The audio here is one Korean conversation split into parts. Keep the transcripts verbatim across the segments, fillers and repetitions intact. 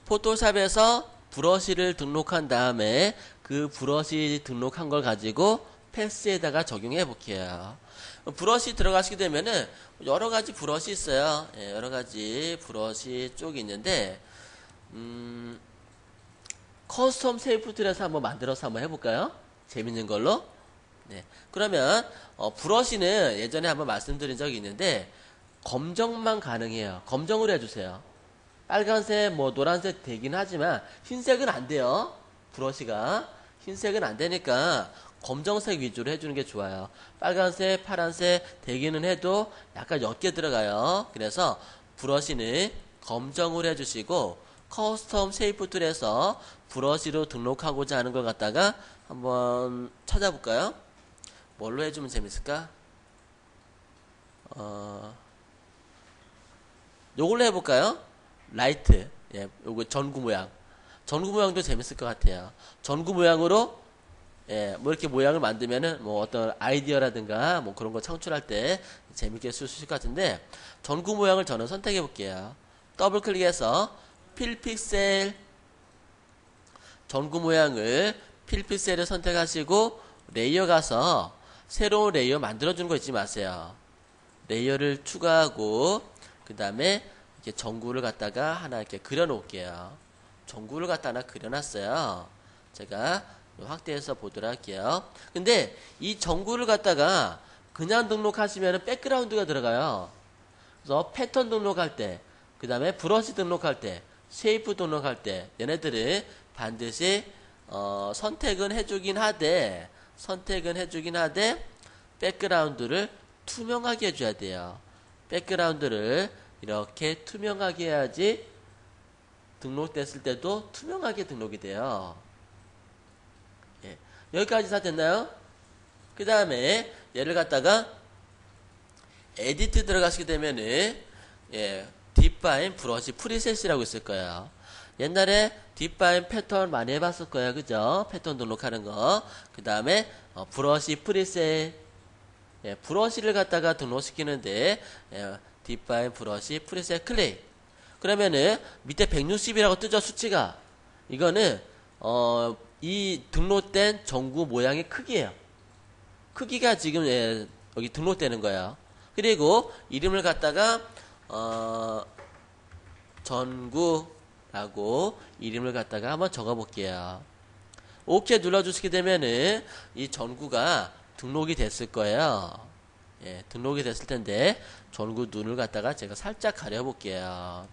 포토샵에서 브러쉬를 등록한 다음에 그 브러쉬 등록한 걸 가지고 패스에다가 적용해 볼게요. 브러쉬 들어가시게 되면은 여러 가지 브러쉬 있어요. 예, 여러 가지 브러쉬 쪽이 있는데, 음, 커스텀 쉐이프 툴에서 한번 만들어서 한번 해볼까요? 재밌는 걸로. 네. 그러면, 어, 브러쉬는 예전에 한번 말씀드린 적이 있는데, 검정만 가능해요. 검정으로 해주세요. 빨간색, 뭐, 노란색 되긴 하지만, 흰색은 안 돼요. 브러쉬가. 흰색은 안 되니까, 검정색 위주로 해주는 게 좋아요. 빨간색, 파란색 되기는 해도 약간 옅게 들어가요. 그래서, 브러쉬는 검정으로 해주시고, 커스텀 쉐이프 툴에서 브러쉬로 등록하고자 하는 걸 갖다가 한번 찾아볼까요? 뭘로 해주면 재밌을까? 어, 요걸로 해볼까요? 라이트. 예, 요거 전구 모양. 전구 모양도 재밌을 것 같아요. 전구 모양으로, 예, 뭐 이렇게 모양을 만들면은 뭐 어떤 아이디어라든가 뭐 그런 거 창출할 때 재밌게 쓸 수 있을 것 같은데, 전구 모양을 저는 선택해 볼게요. 더블 클릭해서 필픽셀, 전구 모양을 필픽셀을 선택하시고 레이어 가서 새로운 레이어 만들어주는 거 잊지 마세요. 레이어를 추가하고 그 다음에 이렇게 전구를 갖다가 하나 이렇게 그려 놓을게요. 전구를 갖다 하나 그려놨어요. 제가 확대해서 보도록 할게요. 근데 이 전구를 갖다가 그냥 등록하시면 백그라운드가 들어가요. 그래서 패턴 등록할 때, 그 다음에 브러쉬 등록할 때, 쉐이프 등록할 때 얘네들은 반드시 어, 선택은 해주긴 하되 선택은 해주긴 하되 백그라운드를 투명하게 해줘야 돼요. 백그라운드를 이렇게 투명하게 해야지 등록됐을 때도 투명하게 등록이 돼요. 예, 여기까지 다 됐나요? 그 다음에 얘를 갖다가 에디트 들어가시게 되면은 예, 디파인 브러쉬 프리셋이라고 있을 거예요. 옛날에 디파인 패턴 많이 해봤을 거예요. 그죠? 패턴 등록하는 거. 그 다음에 어, 브러쉬 프리셋. 예, 브러쉬를 갖다가 등록시키는데 예, 디파인 브러쉬 프리셋 클릭. 그러면은 밑에 백육십이라고 뜨죠. 수치가. 이거는 어, 이 등록된 전구 모양의 크기예요. 크기가 지금 예, 여기 등록되는 거예요. 그리고 이름을 갖다가 어, 전구라고 이름을 갖다가 한번 적어 볼게요. 오케이 눌러주시게 되면은 이 전구가 등록이 됐을 거예요. 예, 등록이 됐을 텐데 전구 눈을 갖다가 제가 살짝 가려 볼게요.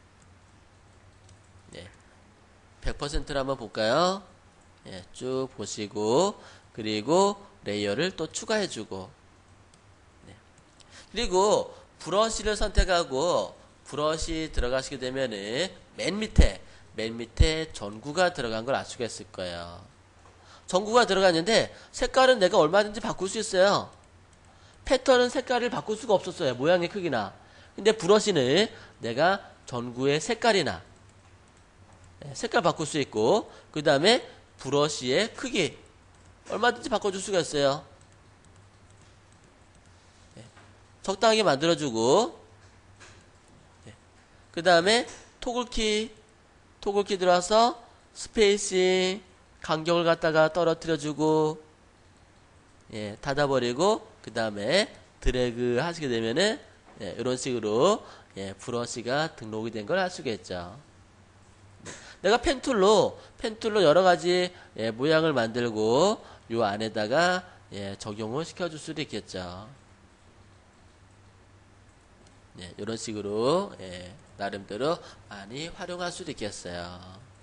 예, 백 퍼센트로 한번 볼까요? 예, 쭉 보시고 그리고 레이어를 또 추가해주고 네. 그리고 브러쉬를 선택하고 브러쉬 들어가시게 되면은 맨 밑에 맨 밑에 전구가 들어간 걸 알 수가 있을 거예요. 전구가 들어갔는데 색깔은 내가 얼마든지 바꿀 수 있어요. 패턴은 색깔을 바꿀 수가 없었어요. 모양의 크기나. 근데 브러쉬는 내가 전구의 색깔이나 색깔 바꿀 수 있고 그 다음에 브러쉬의 크기 얼마든지 바꿔줄 수가 있어요. 적당하게 만들어주고 그 다음에 토글키 토글키 들어와서 스페이싱 간격을 갖다가 떨어뜨려주고 예, 닫아버리고 그 다음에 드래그 하시게 되면은 예, 이런 식으로 예, 브러쉬가 등록이 된 걸 할 수가 있죠. 내가 펜툴로 펜툴로 여러가지 예, 모양을 만들고 요 안에다가 예, 적용을 시켜줄 수도 있겠죠. 예, 이런 식으로 예, 나름대로 많이 활용할 수도 있겠어요.